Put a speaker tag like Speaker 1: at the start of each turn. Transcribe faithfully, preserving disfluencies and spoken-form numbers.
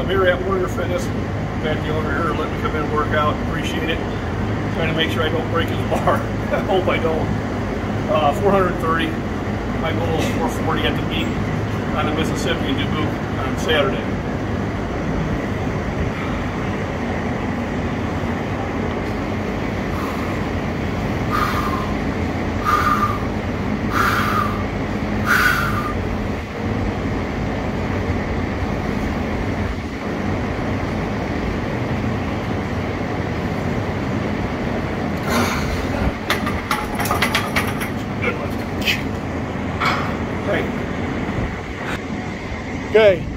Speaker 1: here at Warrior Fitness. Got the owner here let me come in and work out. Appreciate it. Trying to make sure I don't break his bar. I hope I don't. Uh, four hundred thirty. My goal is four forty at the meet on the Mississippi in Dubuque on Saturday. Okay,